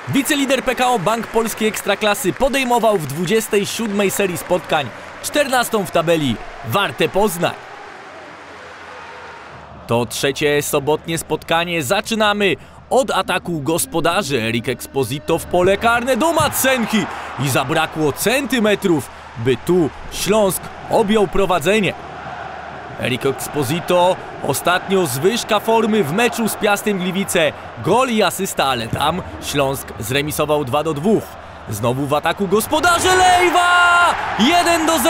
Wicelider PKO Bank Polskiej Ekstraklasy podejmował w 27. serii spotkań 14. w tabeli Wartę Poznań. To trzecie sobotnie spotkanie. Zaczynamy od ataku gospodarzy. Erik Exposito w pole karne do Madsenki i zabrakło centymetrów, by tu Śląsk objął prowadzenie. Erik Exposito ostatnio zwyżka formy w meczu z Piastem Gliwice. Gol i asysta, ale tam Śląsk zremisował 2-2. Znowu w ataku gospodarze Lejwa! 1-0!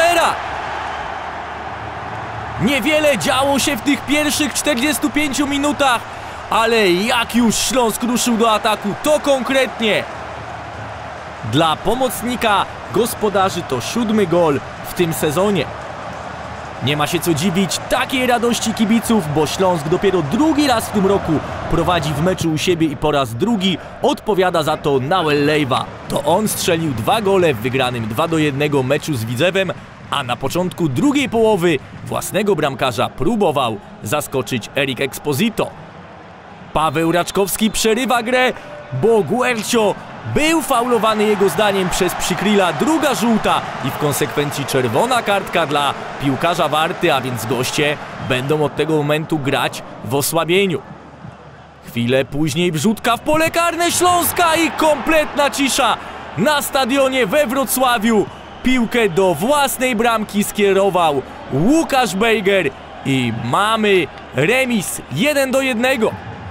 Niewiele działo się w tych pierwszych 45 minutach, ale jak już Śląsk ruszył do ataku, to konkretnie. Dla pomocnika gospodarzy to 7. gol w tym sezonie. Nie ma się co dziwić takiej radości kibiców, bo Śląsk dopiero drugi raz w tym roku prowadzi w meczu u siebie i po raz drugi odpowiada za to Nauel Lejwa. To on strzelił 2 gole w wygranym 2-1 meczu z Widzewem, a na początku drugiej połowy własnego bramkarza próbował zaskoczyć Erik Exposito. Paweł Raczkowski przerywa grę, bo Guercio był faulowany jego zdaniem przez Przykrila, druga żółta i w konsekwencji czerwona kartka dla piłkarza Warty, a więc goście będą od tego momentu grać w osłabieniu. Chwilę później wrzutka w pole karne Śląska i kompletna cisza na stadionie we Wrocławiu. Piłkę do własnej bramki skierował Łukasz Bejger i mamy remis 1-1.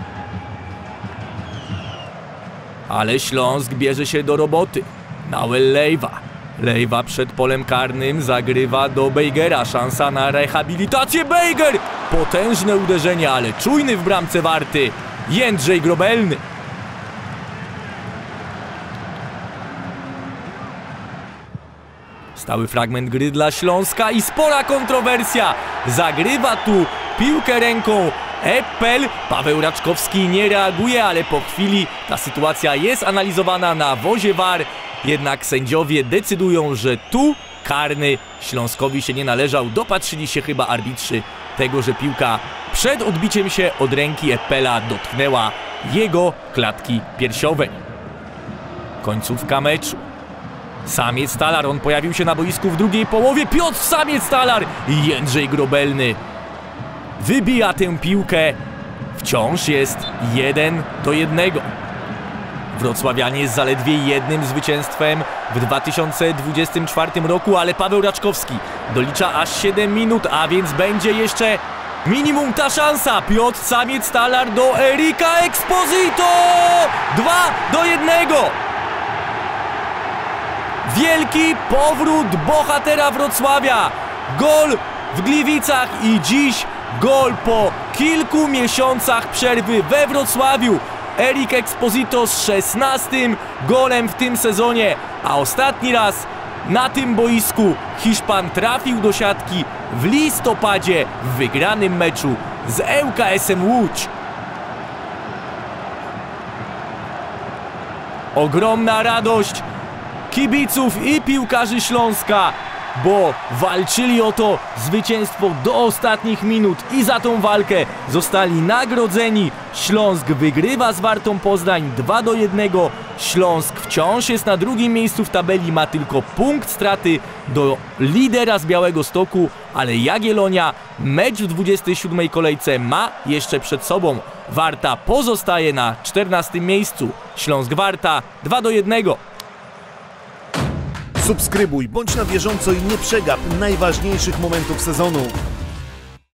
Ale Śląsk bierze się do roboty. Nauel Lejwa. Lejwa przed polem karnym zagrywa do Bejgera. Szansa na rehabilitację. Bejger! Potężne uderzenie, ale czujny w bramce Warty Jędrzej Grobelny. Stały fragment gry dla Śląska i spora kontrowersja. Zagrywa tu piłkę ręką Eppel. Paweł Raczkowski nie reaguje, ale po chwili ta sytuacja jest analizowana na wozie VAR. Jednak sędziowie decydują, że tu karny Śląskowi się nie należał. Dopatrzyli się chyba arbitrzy tego, że piłka przed odbiciem się od ręki Eppela dotknęła jego klatki piersiowej. Końcówka meczu. Samiec Talar, on pojawił się na boisku w drugiej połowie. Piotr Samiec Talar i Jędrzej Grobelny wybija tę piłkę. Wciąż jest 1-1. Wrocławianie z zaledwie jednym zwycięstwem w 2024 roku, ale Paweł Raczkowski dolicza aż 7 minut, a więc będzie jeszcze minimum ta szansa. Piotr Samiec Talar do Erika Exposito! 2-1. Wielki powrót bohatera Wrocławia. Gol w Gliwicach i dziś gol po kilku miesiącach przerwy we Wrocławiu. Erik Exposito z 16. golem w tym sezonie, a ostatni raz na tym boisku Hiszpan trafił do siatki w listopadzie w wygranym meczu z ŁKS-em Łódź. Ogromna radość kibiców i piłkarzy Śląska, bo walczyli o to zwycięstwo do ostatnich minut i za tą walkę zostali nagrodzeni. Śląsk wygrywa z Wartą Poznań 2-1. Śląsk wciąż jest na drugim miejscu w tabeli, ma tylko punkt straty do lidera z Białegostoku, ale Jagiellonia mecz w 27. kolejce ma jeszcze przed sobą. Warta pozostaje na 14. miejscu. Śląsk-Warta 2-1. Subskrybuj, bądź na bieżąco i nie przegap najważniejszych momentów sezonu.